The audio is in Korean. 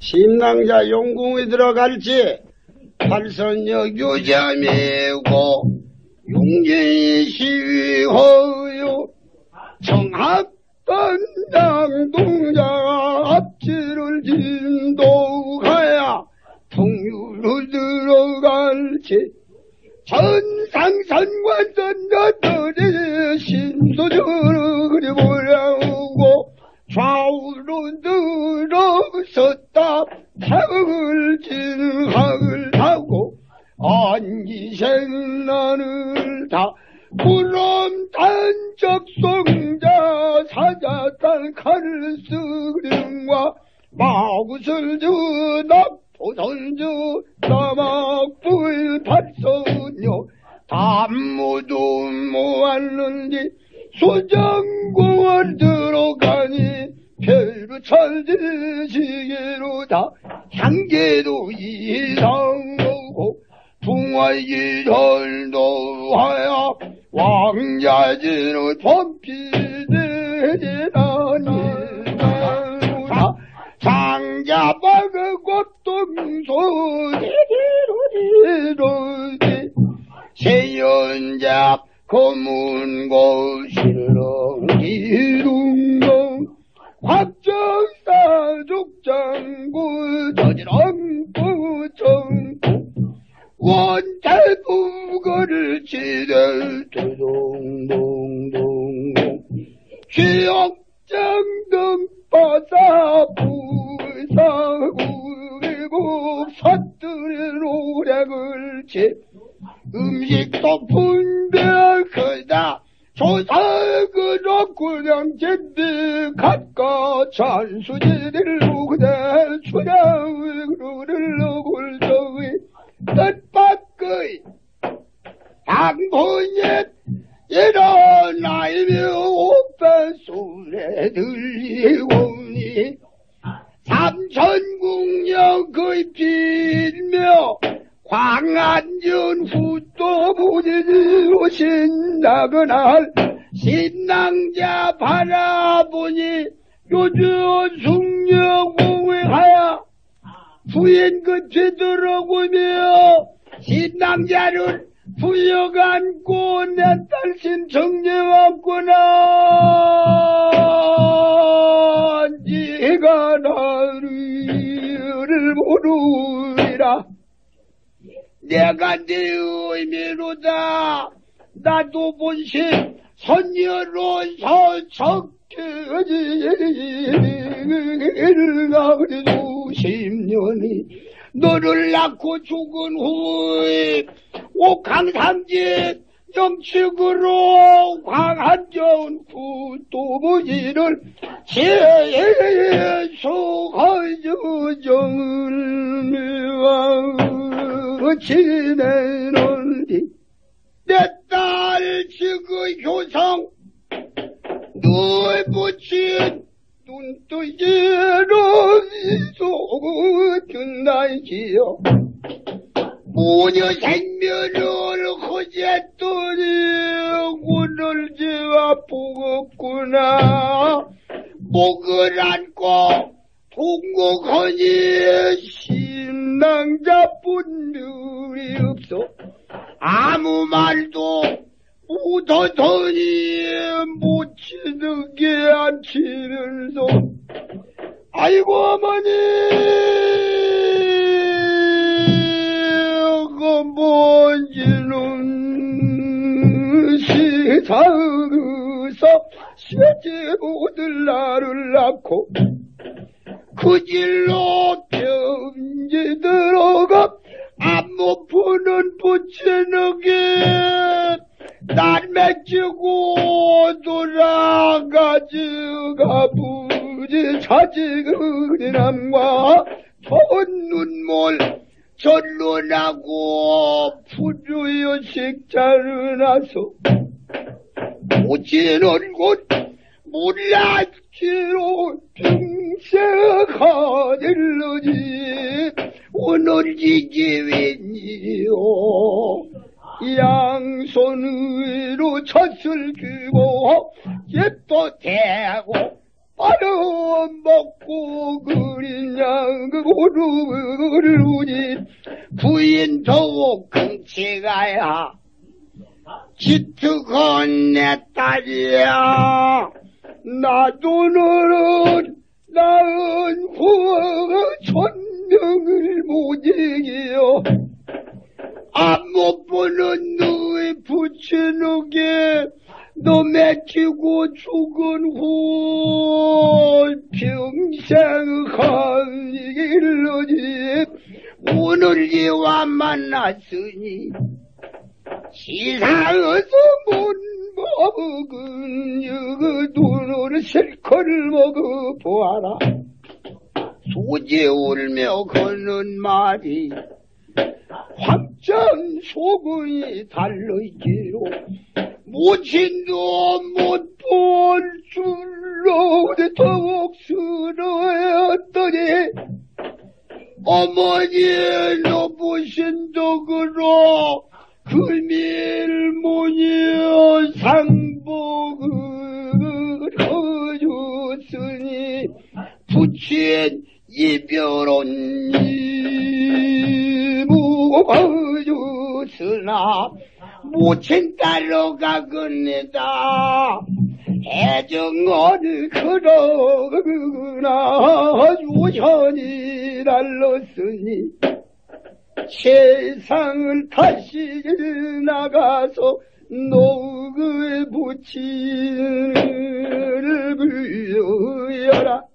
신랑자 용궁에 들어갈지 팔선역 유자매고 용진이 시위허요 청합단장 동자가 앞지를 진도가야 풍류로 들어갈지 전상산관전자들이 신소저를 그려보려고 좌우로 들어섰다 탁을 진학을 하고 안기생난을 다 구름 단적송자 사자단 칼을 쓰림과 마구슬 주납 보선주 나막불 발선녀 담무도 모았는지 수정공원 들어가니 별로 천지시계로다 향계도 이상하고 붕화이절도 하야 왕자진의 범피대지나니나 장자박의 꽃동소리로지 세연잡 검은고 실렁기둥동 확정사 죽장구 저지렁구 정구 원태부거를 지들 두동동동 취역장등 바사 부사구리고 사들의 노력을 치 음식도 분별하다 조사그로 구령제들 갖고 찬수지들로 그대 추량으로를 골정의 뜻밖의 당분옛 일어나이며 오빠소리에 들리오니 삼천궁녀의 빌며 광안전 후또 부지로 신나거나 신랑자 바라보니 요즘 숙녀공에 하야 부인 끝에 들어오며 신랑자를 부여안고 내 딸신 정려왔구나. 네가 나를 모르리라. 내가 네 의미로다. 나도 본신 선녀로서 적혀지가 그래도 10년이 너를 낳고 죽은 후에 옥황삼지 영축으로 광한전 구도부지를 제수하여정을 지내는디 내 딸 지그 효성 너의 부친 눈뜨기로 속은다이지요 모녀 생면을 허지했더니 오늘 제와 보겠구나. 목을 안고 통곡하니 신랑자 분별이 없어 아무 말도 못하더니 못 치는 게 안 치면서 아이고 어머니 그 뭔지는 세상에서 쇠제보들 나를 낳고 그 길로 병지 들어가 안못 푸는 부처님께 날 맺히고 돌아가지가 부지 자지그리 남과 좋은 눈물 절로 나고 푸르여 식자를 나서 오지는 곳 몰랐지로 평생하늘러지 오늘 지기웬이요 양손으로 젖을 쥐고 jet도 대고 말어 먹고 그리냐 그 고루를 우니 부인 더욱 금치가야 기특한 내 딸이야. 나도 너는 낳은 후가 천명을 못 이기요. 안 못 보는 너의 부처에게 너 맺히고 죽은 후 평생 한일러지 오늘 이와 만났으니 시상에서 못 먹은 그 눈으로 실컷 먹어보아라. 소지 울며 걷는 말이 황천 소군이 달려있기로 모친도 못 볼 줄로 더욱 스러웠더니 어머니 높으신 덕으로 금일모니어 상복을 해줬으니 부친 이별은 이무거줬으나 모친 딸로 가거니다. 애정을 걸어가거나 유전이 날렀으니 세상을 다시 나가서 노의 부친을 불러여라.